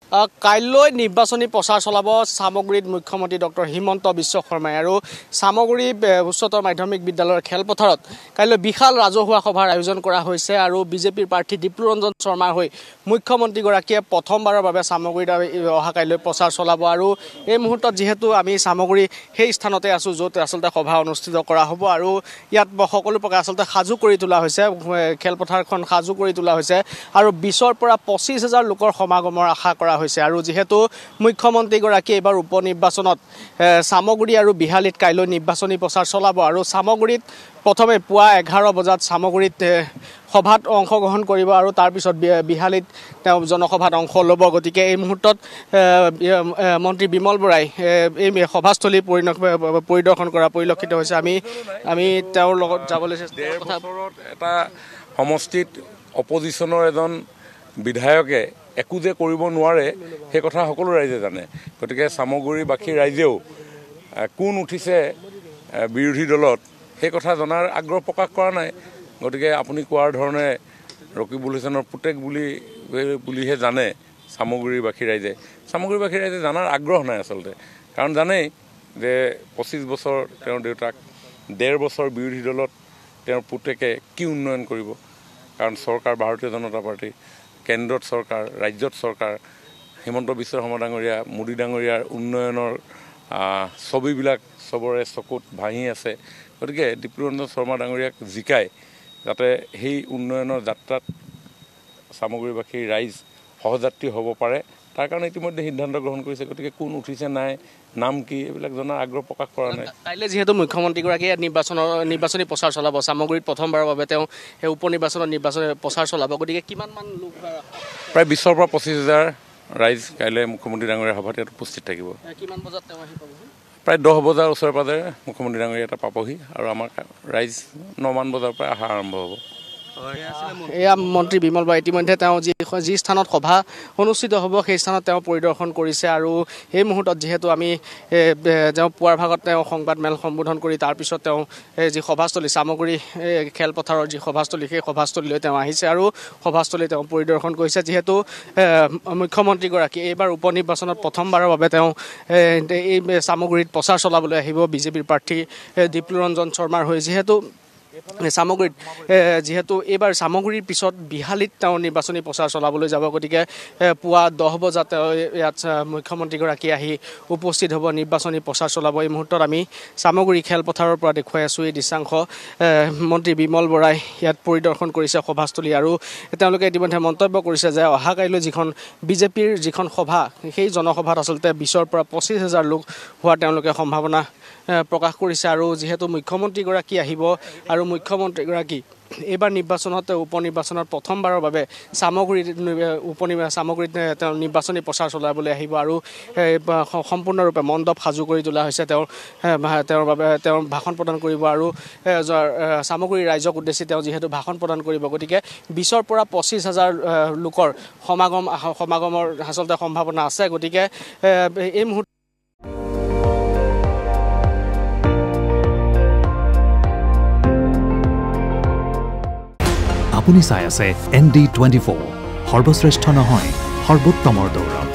কাইলৈ নিৰ্বাচনী প্ৰচাৰ চলাব সামগ্ৰীত মুখ্যমন্ত্ৰী ডক্টৰ হিমন্ত বিশ্ব শৰ্মাই আৰু সামগ্ৰী উচ্চতৰ মাধ্যমিক বিদ্যালয়ৰ খেলপথাৰত কাইলৈ বিশাল ৰাজহুৱা সভাৰ আয়োজন কৰা হৈছে আৰু বিজেপিৰ প্ৰাৰ্থী দীপ্লুৰঞ্জন শৰ্মাৰ হৈ মুখ্যমন্ত্ৰীগৰাকীয়ে প্ৰথমবাৰৰ বাবে সামগ্ৰীত অহা কাইলৈ প্ৰচাৰ চলাব আৰু এই মুহূৰ্তত যেহেতু আমি সামগ্ৰী সেই স্থানতে আছো য'ত আচলতে সভা অনুষ্ঠিত কৰা হ'ব আৰু ইয়াত সকলো প্ৰকাৰ আচলতে সাজু কৰি তোলা হৈছে খেলপথাৰখন সাজু কৰি তোলা হৈছে আৰু 20ৰ পৰা 25,000 লোকৰ সমাগমৰ আশা কৰা হৈছে আৰু যেহেতু মুখ্যমন্ত্ৰীগৰাকী এবাৰ উপনিৰ্বাচনত সামগ্ৰী আৰু বিহালীত কাইলৈ নিৰ্বাচনী প্ৰচাৰ চলাব আৰু সামগ্ৰীত প্ৰথমে পুৱা 11 বজাত সামগ্ৰীত সভাত অংশগ্ৰহণ কৰিব আৰু তাৰ পিছত বিহালীত তেওঁ জনসভাত অংশ ল'ব গতিকে এই মুহূৰ্তত মন্ত্ৰী বিমল বৰাই এই সভাস্থলী পৰিদৰ্শন কৰা পৰিলক্ষিত হৈছে আমি তেওঁৰ লগত যাবলৈ চেষ্টা এটা সমষ্টিত অপজিশনৰ এজন বিধায়কে একো যে কৰিব নোৱাৰে সেই কথা সকলো ৰাইজে জানে গতিকে সামগ্ৰীবাসী ৰাইজেও কোন উঠিছে বিৰোধী দলত সেই কথা জনাৰ আগ্ৰহ প্ৰকাশ কৰা নাই গতিকে আপুনি কোৱাৰ ধৰণে ৰকিবুল হুছেইনৰ পুতেক বুলিহে জানে সামগ্ৰীবাসী ৰাইজে জানাৰ আগ্ৰহ নাই আচলতে কাৰণ জানেই যে 25 বছৰ তেওঁৰ দেউতাক 1.5 বছৰ বিৰোধী দলত তেওঁৰ পুতেকে কি উন্নয়ন কৰিব কাৰণ চৰকাৰ ভাৰতীয় জনতা পাৰ্টি কেন্দ্ৰত চৰকাৰ ৰাজ্যত চৰকাৰ হিমন্ত বিশ্ব শৰ্মা ডাঙৰীয়া মোদী ডাঙৰীয়াৰ উন্নয়নৰ ছবিবিলাক সবৰে চকুত ভাঙি আছে গতিকে দীপ্লুৰঞ্জন শৰ্মা ডাঙৰীয়াক জিকাই যাতে সেই উন্নয়নৰ যাত্ৰাত সামগ্ৰীবাসী ৰাইজ সহযাত্ৰী হ'ব পাৰে তাৰ কাৰণে ইতিমধ্যে সিদ্ধান্ত গ্ৰহণ কৰিছে গতিকে কোন উঠিছে নাই নাম কি এইবিলাক জনাৰ আগ্ৰহ প্ৰকাশ কৰা নাই কাইলৈ যেহেতু মুখ্যমন্ত্ৰীগৰাকীয়ে নিৰ্বাচনী প্ৰচাৰ চলাব সামগ্ৰীত প্ৰথমবাৰৰ বাবে তেওঁ এই উপনিৰ্বাচনত নিৰ্বাচনী প্ৰচাৰ চলাব গতিকে কিমানমান লোক প্ৰায় 20ৰ পৰা 25,000 ৰাইজ কাইলৈ মুখ্যমন্ত্ৰী ডাঙৰীয়াৰ সভাত ইয়াত উপস্থিত থাকিব কিমান বজাত তেওঁ আহি পাবহি প্ৰায় 10 বজাৰ ওচৰে পাজৰে মুখ্যমন্ত্ৰী ডাঙৰীয়া এটা পাবহি আৰু আমাৰ ৰাইজ 9 মান বজাৰ পৰা অহা আৰম্ভ হ'ব এয়া মন্ত্ৰী বিমল বৰা ইতিমধ্যে তেওঁ যি স্থানত সভা অনুষ্ঠিত হ'ব সেই স্থানত তেওঁ পৰিদৰ্শন কৰিছে আৰু এই মুহূৰ্তত যেহেতু আমি তেওঁ পুৱাৰ ভাগত তেওঁ সংবাদমেল সম্বোধন কৰি তাৰপিছত তেওঁ যি সভাস্থলী সামগ্ৰী খেলপথাৰৰ যি সভাস্থলী সেই সভাস্থলীলৈ তেওঁ আহিছে আৰু সভাস্থলী তেওঁ পৰিদৰ্শন কৰিছে যিহেতু মুখ্যমন্ত্ৰীগৰাকী এইবাৰ উপনিৰ্বাচনত প্ৰথমবাৰৰ বাবে তেওঁ এই সামগ্ৰীত প্ৰচাৰ চলাবলৈ আহিব বিজেপিৰ প্ৰাৰ্থী দীপ্লুৰঞ্জন শৰ্মাৰ হৈ সামগ্ৰীত যেহেতু এইবাৰ সামগ্ৰীৰ পিছত বিহালীত তেওঁ নিৰ্বাচনী প্ৰচাৰ চলাবলৈ যাব গতিকে পুৱা 10 বজাত ইয়াত মুখ্যমন্ত্ৰীগৰাকী আহি উপস্থিত হ'ব নিৰ্বাচনী প্ৰচাৰ চলাব এই মুহূৰ্তত আমি সামগ্ৰী খেলপথাৰৰ পৰা দেখুৱাই আছোঁ এই দৃশ্যাংশ মন্ত্ৰী বিমল বৰাই ইয়াত পৰিদৰ্শন কৰিছে সভাস্থলী আৰু তেওঁলোকে ইতিমধ্যে মন্তব্য কৰিছে যে অহা কাইলৈ যিখন বিজেপিৰ যিখন সভা সেই জনসভাত আচলতে 20ৰ পৰা 25,000 লোক হোৱাৰ তেওঁলোকে সম্ভাৱনা প্ৰকাশ কৰিছে আৰু যেহেতু মুখ্যমন্ত্ৰীগৰাকী আহিব আৰু মুখ্যমন্ত্ৰীগৰাকী এইবাৰ নিৰ্বাচনত উপনিৰ্বাচনত প্ৰথমবাৰৰ বাবে সামগ্ৰীত তেওঁ নিৰ্বাচনী প্ৰচাৰ চলাবলৈ আহিব আৰু সম্পূৰ্ণৰূপে মণ্ডপ সাজু কৰি তোলা হৈছে তেওঁৰ বাবে তেওঁ ভাষণ প্ৰদান কৰিব আৰু সামগ্ৰী ৰাইজক উদ্দেশ্যি তেওঁ যিহেতু ভাষণ প্ৰদান কৰিব গতিকে 20ৰ পৰা 25,000 লোকৰ সমাগমৰ আচলতে সম্ভাৱনা আছে গতিকে এই মুহূৰ্তত আপুনি চাই আছে ND24 সৰ্বশ্ৰেষ্ঠ নহয় সৰ্বোত্তমৰ দৌৰ